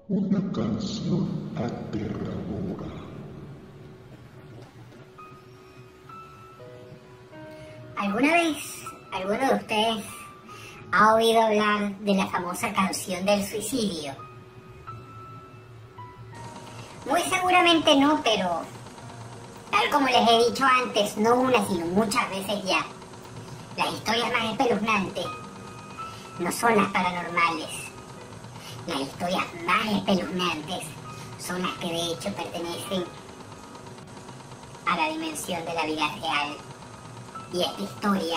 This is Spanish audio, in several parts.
Una canción aterradora. ¿Alguna vez alguno de ustedes ha oído hablar de la famosa canción del suicidio? Muy seguramente no, pero tal como les he dicho antes, no una sino muchas veces ya, las historias más espeluznantes no son las paranormales. Las historias más espeluznantes son las que de hecho pertenecen a la dimensión de la vida real. Y esta historia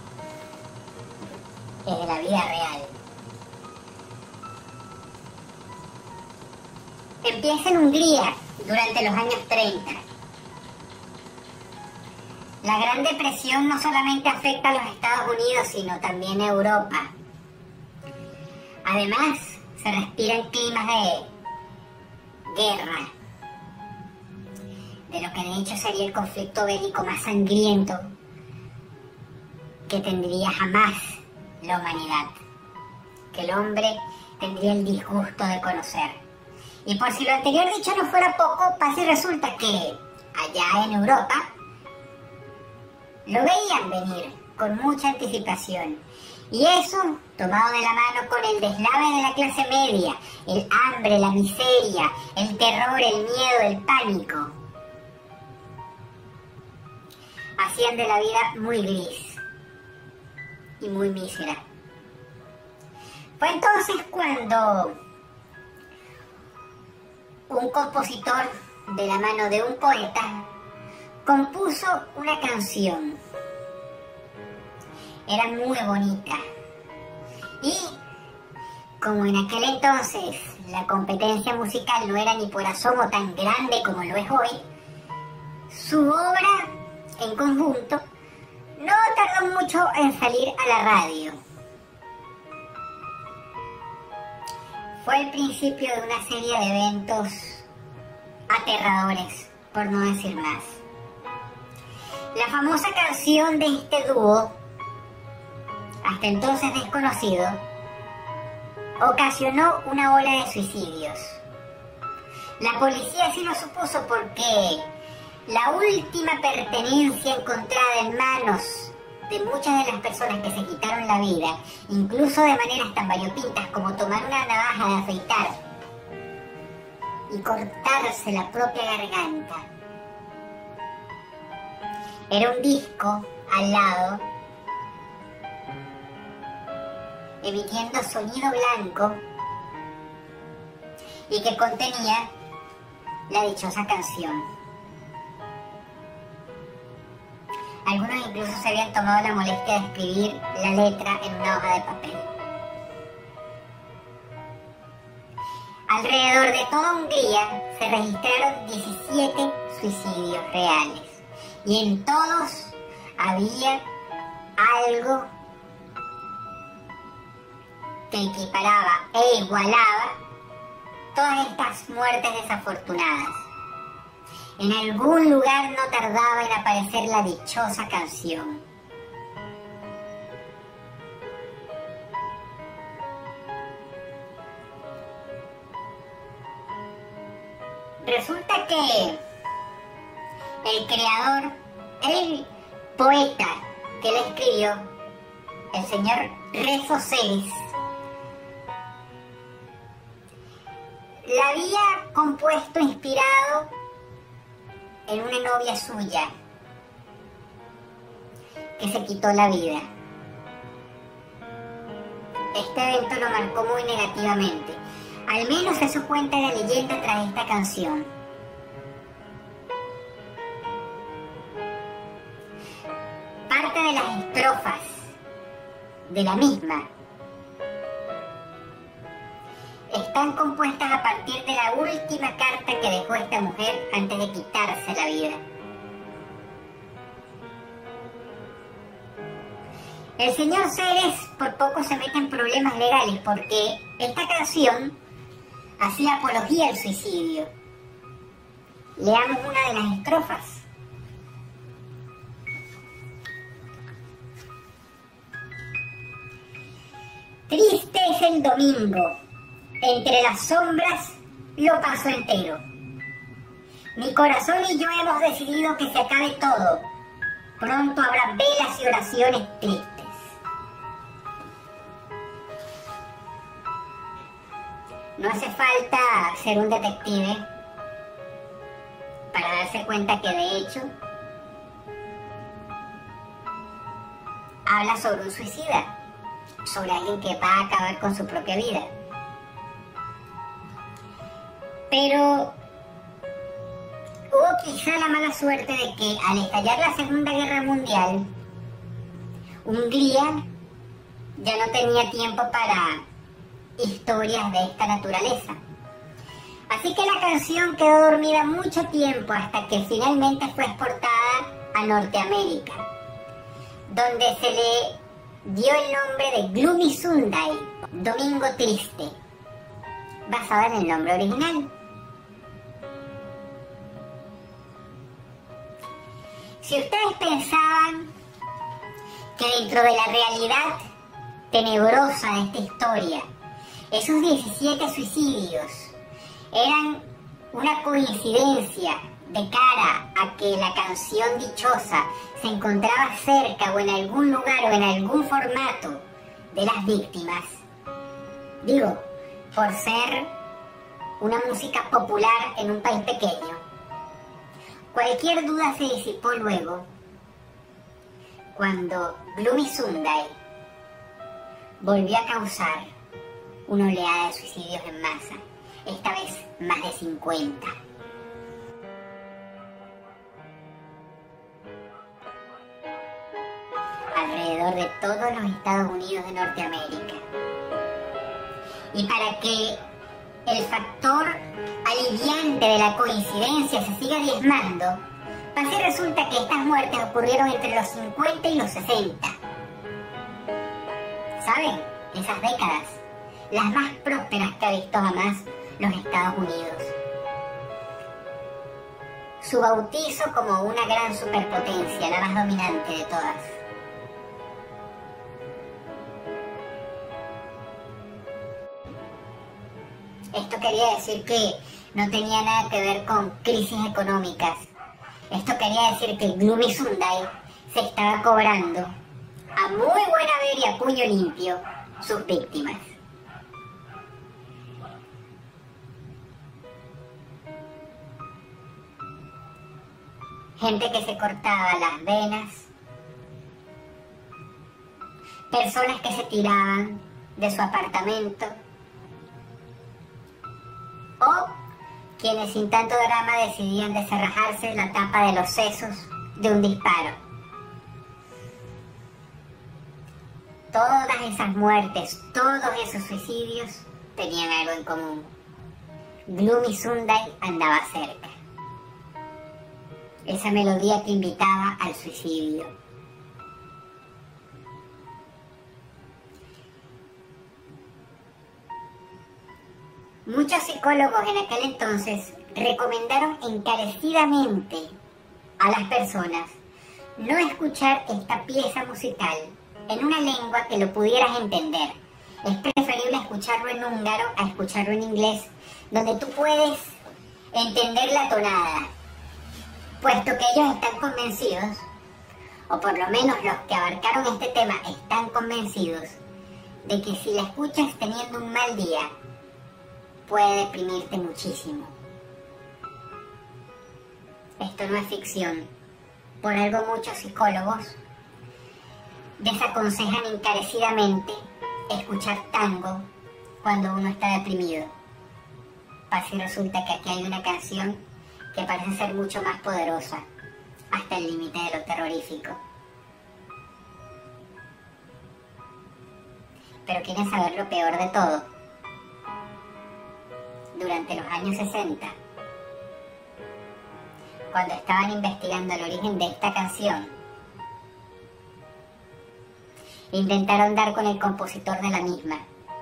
es de la vida real. Empieza en Hungría durante los años 30. La Gran Depresión no solamente afecta a los Estados Unidos, sino también a Europa. Además, se respiran climas de guerra, de lo que de hecho sería el conflicto bélico más sangriento que tendría jamás la humanidad, que el hombre tendría el disgusto de conocer. Y por si lo anterior dicho no fuera poco, pasa y resulta que allá en Europa lo veían venir con mucha anticipación. Y eso, tomado de la mano con el deslave de la clase media, el hambre, la miseria, el terror, el miedo, el pánico, hacían de la vida muy gris y muy mísera. Fue entonces cuando un compositor, de la mano de un poeta, compuso una canción. Era muy bonita. Y como en aquel entonces la competencia musical no era ni por asomo tan grande como lo es hoy, su obra en conjunto no tardó mucho en salir a la radio. Fue el principio de una serie de eventos aterradores, por no decir más. La famosa canción de este dúo, hasta entonces desconocido, ocasionó una ola de suicidios. La policía sí lo supuso porque la última pertenencia encontrada en manos de muchas de las personas que se quitaron la vida, incluso de maneras tan variopintas como tomar una navaja de afeitar y cortarse la propia garganta, era un disco al lado emitiendo sonido blanco y que contenía la dichosa canción. Algunos incluso se habían tomado la molestia de escribir la letra en una hoja de papel. Alrededor de toda Hungría se registraron 17 suicidios reales y en todos había algo que equiparaba e igualaba todas estas muertes desafortunadas. En algún lugar no tardaba en aparecer la dichosa canción. Resulta que el creador, el poeta que la escribió, el señor Rezo Ceres, la había compuesto inspirado en una novia suya que se quitó la vida. Este evento lo marcó muy negativamente. Al menos eso cuenta la leyenda tras esta canción. Parte de las estrofas de la misma están compuestas a partir de la última carta que dejó esta mujer antes de quitarse la vida. El señor Ceres por poco se mete en problemas legales porque esta canción hacía apología al suicidio. Leamos una de las estrofas. Triste es el domingo, entre las sombras lo pasó entero. Mi corazón y yo hemos decidido que se acabe todo. Pronto habrá velas y oraciones tristes. No hace falta ser un detective para darse cuenta que de hecho habla sobre un suicida, sobre alguien que va a acabar con su propia vida. Pero hubo quizá la mala suerte de que al estallar la Segunda Guerra Mundial, Hungría ya no tenía tiempo para historias de esta naturaleza. Así que la canción quedó dormida mucho tiempo hasta que finalmente fue exportada a Norteamérica, donde se le dio el nombre de Gloomy Sunday, Domingo Triste, basada en el nombre original. Si ustedes pensaban que dentro de la realidad tenebrosa de esta historia, esos 17 suicidios eran una coincidencia de cara a que la canción dichosa se encontraba cerca o en algún lugar o en algún formato de las víctimas, digo, por ser una música popular en un país pequeño, cualquier duda se disipó luego cuando Gloomy Sunday volvió a causar una oleada de suicidios en masa, esta vez más de 50. Alrededor de todos los Estados Unidos de Norteamérica. Y para que el factor aliviante de la coincidencia se siga diezmando, pasa y resulta que estas muertes ocurrieron entre los 50 y los 60. ¿Saben? Esas décadas, las más prósperas que ha visto jamás los Estados Unidos. Su bautizo como una gran superpotencia, la más dominante de todas. Esto quería decir que no tenía nada que ver con crisis económicas. Esto quería decir que Gloomy Sunday se estaba cobrando a muy buena ver y a puño limpio sus víctimas. Gente que se cortaba las venas, personas que se tiraban de su apartamento, o quienes sin tanto drama decidían descerrajarse la tapa de los sesos de un disparo. Todas esas muertes, todos esos suicidios tenían algo en común. Gloomy Sunday andaba cerca. Esa melodía que invitaba al suicidio. Muchos psicólogos en aquel entonces recomendaron encarecidamente a las personas no escuchar esta pieza musical en una lengua que lo pudieras entender. Es preferible escucharlo en húngaro a escucharlo en inglés, donde tú puedes entender la tonada, puesto que ellos están convencidos, o por lo menos los que abarcaron este tema están convencidos, de que si la escuchas teniendo un mal día, puede deprimirte muchísimo. Esto no es ficción. Por algo muchos psicólogos desaconsejan encarecidamente escuchar tango cuando uno está deprimido. Así resulta que aquí hay una canción que parece ser mucho más poderosa, hasta el límite de lo terrorífico. Pero ¿quieren saber lo peor de todo? Durante los años 60, cuando estaban investigando el origen de esta canción, intentaron dar con el compositor de la misma.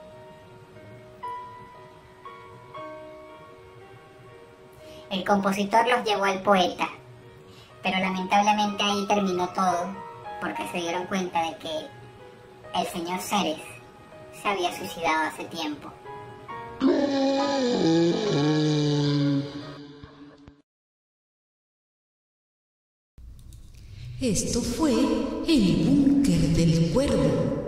El compositor los llevó al poeta, pero lamentablemente ahí terminó todo, porque se dieron cuenta de que el señor Ceres se había suicidado hace tiempo. Esto fue El Búnker del Cuervo.